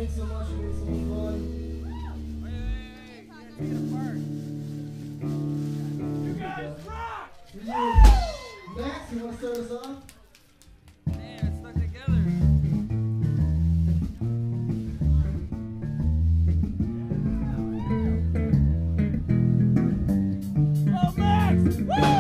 Thanks so much for being so much fun. Hey, you apart. You guys rock! Max, you want to start us off? Damn, it's stuck together. Oh, Max! Woo!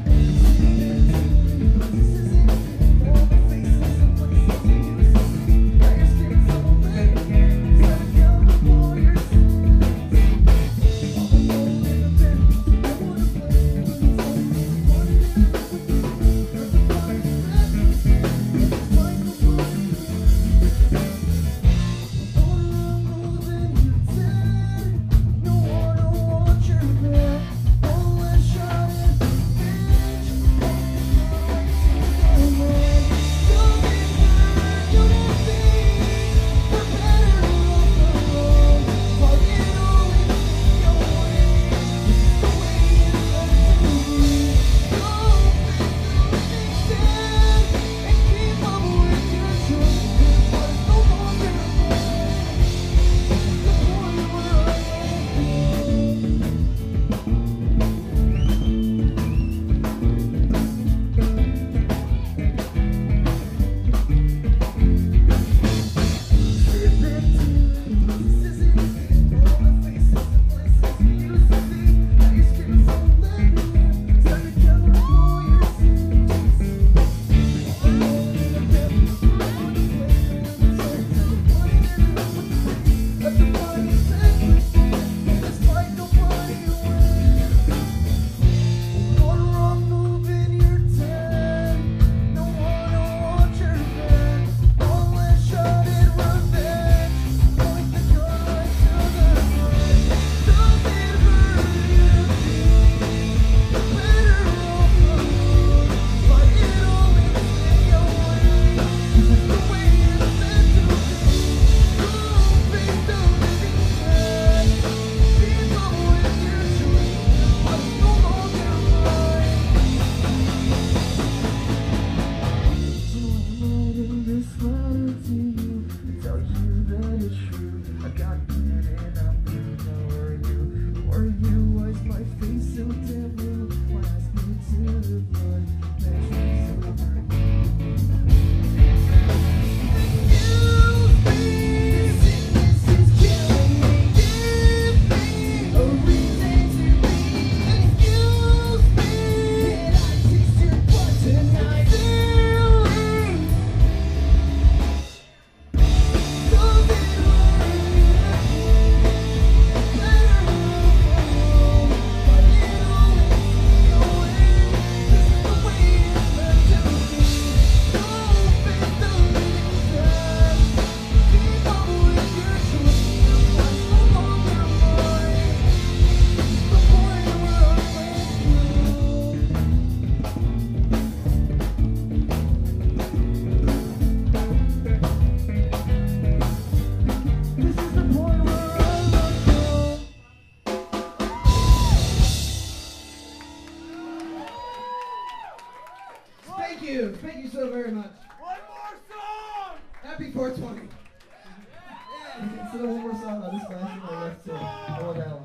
Thank you so very much. One more song! Happy 420. Yeah, instead of one more song, I'll just flash it my left too. I want that one.